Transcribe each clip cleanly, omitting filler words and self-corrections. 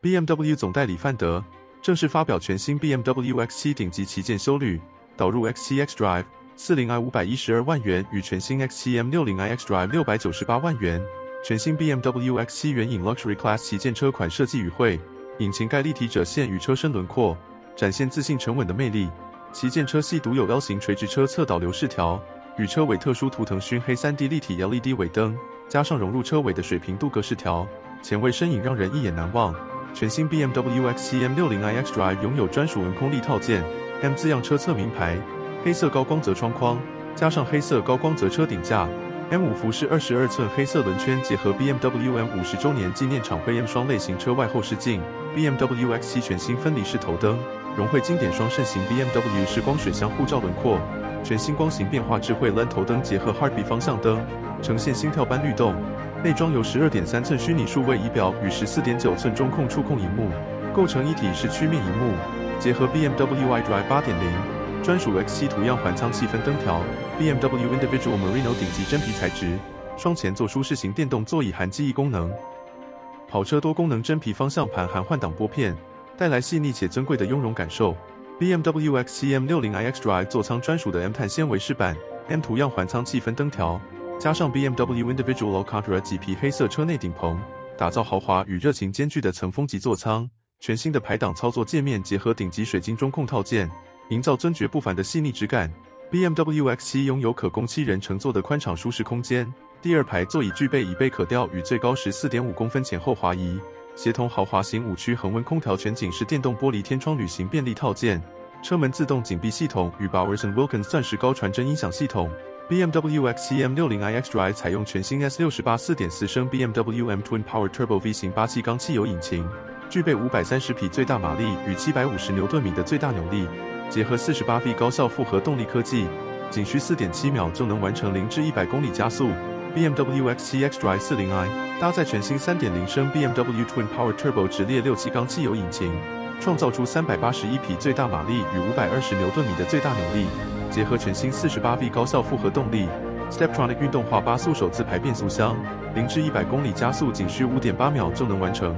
BMW 总代理范德正式发表全新 BMW X7 顶级旗舰休旅，导入 X7 xDrive 40i 512万元与全新 X7 M60i xDrive 698万元。全新 BMW X7 援引 Luxury Class 旗舰车款设计语汇，引擎盖立体折线与车身轮廓，展现自信沉稳的魅力。旗舰车系独有 L 型垂直车侧导流饰条，与车尾特殊图腾熏黑 3D 立体 LED 尾灯，加上融入车尾的水平镀铬饰条，前卫身影让人一眼难忘。全新 BMW X7 M60i xDrive 拥有专属纹空力套件 M 字样车侧名牌，黑色高光泽窗框，加上黑色高光泽车顶架。M5 服饰22寸黑色轮圈，结合 BMW M50周年纪念场徽 M 双类型车外后视镜。BMW X7 全新分离式头灯，融汇经典双肾型 BMW 式光水箱护罩轮廓。全新光型变化智慧 LED 头灯结合 Heartbeat 方向灯，呈现心跳般律动。内装由12.3寸虚拟数位仪表与14.9寸中控触控萤幕构成一体式曲面萤幕，结合 BMW iDrive 8.0。专属 X7 图样环舱气氛灯条 ，BMW Individual Merino 顶级真皮材质，双前座舒适型电动座椅含记忆功能，跑车多功能真皮方向盘含换挡拨片，带来细腻且尊贵的雍容感受。BMW X7 M60i xDrive 座舱专属的 M 碳纤维饰板 ，M 图样环舱气氛灯条，加上 BMW Individual Alcantara 麂皮黑色车内顶棚，打造豪华与热情兼具的层峰级座舱。全新的排档操作界面结合顶级水晶中控套件，营造尊爵不凡的细腻质感。BMW X7 拥有可供7人乘坐的宽敞舒适空间，第二排座椅具备椅背可调与最高14.5公分前后滑移，协同豪华型5区恒温空调全景式电动玻璃天窗旅行便利套件，车门自动紧闭系统与 Bowers & Wilkins 钻石高传真音响系统。BMW X7 M60i xDrive 采用全新 S68 4.4升 BMW M Twin Power Turbo V 型8气缸汽油引擎，具备530匹最大马力与750牛顿米的最大扭力。结合 48V 高效复合动力科技，仅需 4.7 秒就能完成0至100公里加速。BMW X7 xDrive 40i 搭载全新 3.0 升 BMW Twin Power Turbo 直列6气缸汽油引擎，创造出381匹最大马力与520牛顿米的最大扭力。结合全新 48V 高效复合动力 ，Steptronic 运动化8速手自排变速箱，0至100公里加速仅需 5.8 秒就能完成。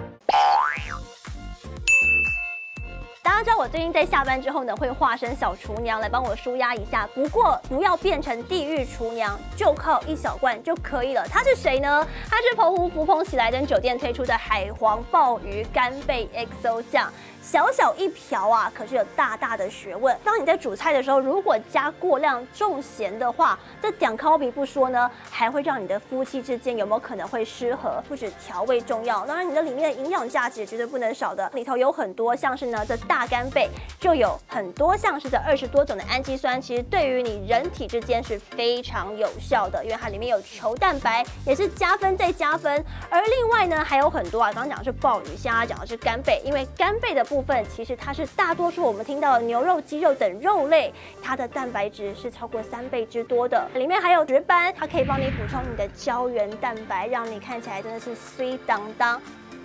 大家知道我最近在下班之后呢，会化身小厨娘来帮我舒压一下。不过不要变成地狱厨娘，就靠一小罐就可以了。它是谁呢？它是澎湖福朋喜来登酒店推出的海皇鲍鱼干贝 XO 酱。小小一瓢啊，可是有大大的学问。当你在煮菜的时候，如果加过量重咸的话，这点烤比不说呢，还会让你的夫妻之间有没有可能会失和？不止调味重要，当然你的里面的营养价值绝对不能少的。里头有很多像是呢这大干贝，就有很多像是这20多种的氨基酸，其实对于你人体之间是非常有效的，因为它里面有球蛋白，也是加分再加分。而另外呢还有很多啊，刚刚讲的是鲍鱼，现在讲的是干贝，因为干贝的部分其实它是大多数我们听到的牛肉、鸡肉等肉类，它的蛋白质是超过3倍之多的。里面还有石斑，它可以帮你补充你的胶原蛋白，让你看起来真的是水当当。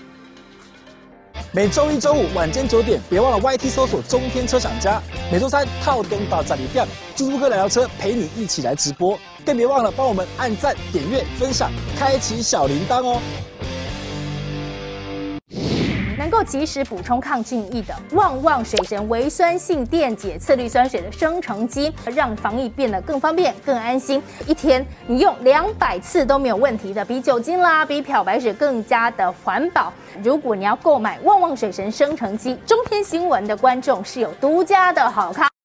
每周一、周五晚间9点，别忘了 YT 搜索中天车享家。每周三套灯到这里店，猪猪哥聊聊车陪你一起来直播，更别忘了帮我们按赞、点阅、分享，开启小铃铛哦。 能够及时补充抗菌液的旺旺水神微酸性电解次氯酸水的生成机，让防疫变得更方便、更安心。一天你用200次都没有问题的，比酒精啦、比漂白水更加的环保。如果你要购买旺旺水神生成机，中天新闻的观众是有独家的好康。